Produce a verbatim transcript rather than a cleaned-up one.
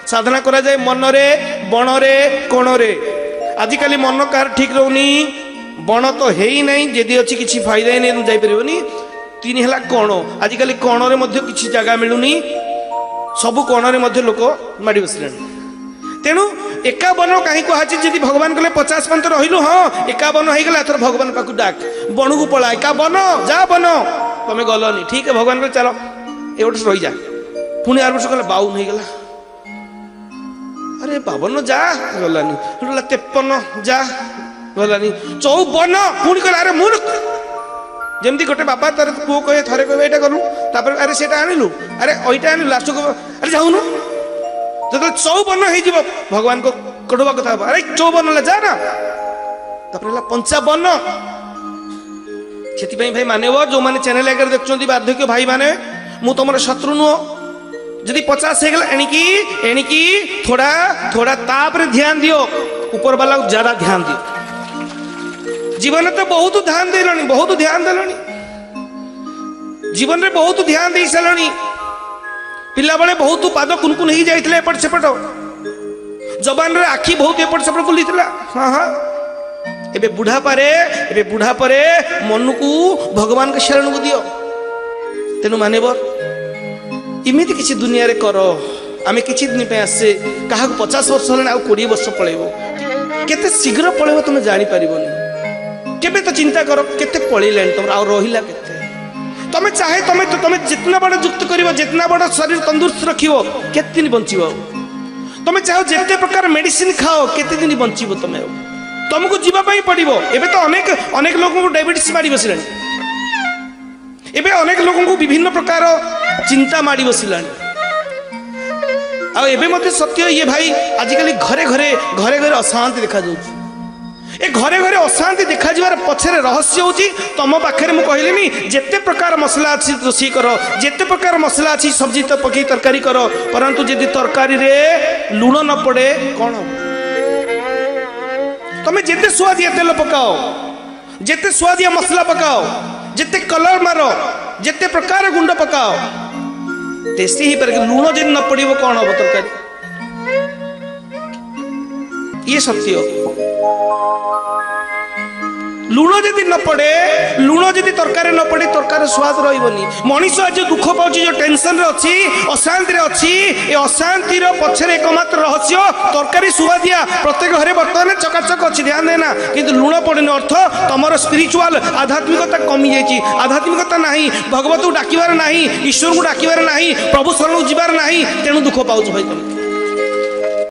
साधना करा जाए मनरे बणरे कोणरे। आजिकल मन कार ठीक रोनी बण तो है ही नहीं जदि अच्छी किसी फायदा ही नहीं जापरिनी। तीन है कोण आजिकल कोणरे किसी जगह मिलूनी सबू कोणरे लोक माड़ी बसले। तेणु एकावन कहीं कहुची जी भगवान कहले पचास पंत रहिलु हाँ एकावन होगा थोड़ा भगवान पाक डाक बण को पला एकावन जा बन तुम्हें गलनी ठीक है भगवान कहले चलो ये गोटे रही जा पुणी आर वर्ष कहला बावन होगा अरे बावन जा गलानी तेपन जा गलानी चौवन पुणी कहला अरे मूर्ख जमती गोटे बापा तार पुओ कहे थे कहे यहाँ कलु तापर अरे से आणलु अरे यहीटा आणलु लास्ट को अरे जाऊनु जो चौवन हो भगवान को कड़वा कथा अरे चौवन जा ना तापर पंचावन से भाई मानव जो मैंने चैनल आगे देखुं बार्धक्य भाई माने मु तुम शत्रु नुह जदि पचास हो गला एणिकी एणिकी थोड़ा थोड़ा तापर ध्यान दियो ऊपर वाला ज्यादा ध्यान दियो। जीवन तो बहुत ध्यान देलनी बहुत ध्यान देलनी जीवन में बहुत ध्यान दे सारे पिला बड़े बहुत पाद कुनकुन हो जाते एपट सेपट जबान रे आखि बहुत एपट सेपट बुली हाँ हाँ एबे बुढ़ा पारे एबे बुढ़ा पारे मन को भगवान के शरण को दियो। तेणु मानेवर इमिति किसी दुनिया रे करो आमे किछि दिन पे आसे कहा पचास वर्ष होले आ कोड़े वर्ष पळेबो केते शीघ्र पळेबो तुम जानि परिबोनी केबे तो चिंता करो केते पळेलेन तुम आ रहिला केते तमे चाहे तमे तो तमे जितना बड़ा युक्त करिवो जितना बड़ा शरीर तंदुरुस्त रखिवो केते दिन बंचिवो तमे चाहो जेते प्रकार मेडिसिन खाओ केते दिन बंचिवो तमे तुमको जीवा पई पड़िवो। एबे तो अनेक अनेक लोगों को डायबिटीज मारी बसिलानी एबे अनेक लोगों को विभिन्न प्रकार चिंता मारी बसिलानी आ एबे मते सत्य ये भाई आजिकल घरे घरे घरे घरे अशांति देखा जाउची ए घरे घरे अशांति देखा जीवार पछरे रहस्य होची तुम पाखरे मु कहलेनी जेते प्रकार मसला अछि रोषी करो जेते प्रकार मसला अछि सब्जी तो पकी तरकारी करो परंतु यदि तरकारी रे लूण न पड़े कौन तुम जेते स्वादिया तेल पकाओ जेते स्वादिया मसला पकाओ जेते कलर मारो जेते प्रकार गुंड पकाओ टेस्टी ही पर लूण जदि न पड़ो कौन हम तरकारी ये सत्य लूण जदि न पड़े लूण जदि तरकारी न पड़े तरकारी स्वाद रही मनीष आज दुख पाँच जो टेंशन अच्छी अशांति अच्छी ये अशांति पछरे एकमात्र रहस्य तरकारी सुवादिया प्रत्येक घरे बर्तमान चकाचक अच्छी ध्यान देना किंतु लूण पड़े अर्थ तुम स्पिरिचुआल आध्यात्मिकता कमी जाइए आध्यात्मिकता नहीं भगवत को डाकिबार नहीं ईश्वर को डाकिबार नहीं प्रभु शरण को जीवार नहीं तेणु दुख पाँच भाई तुम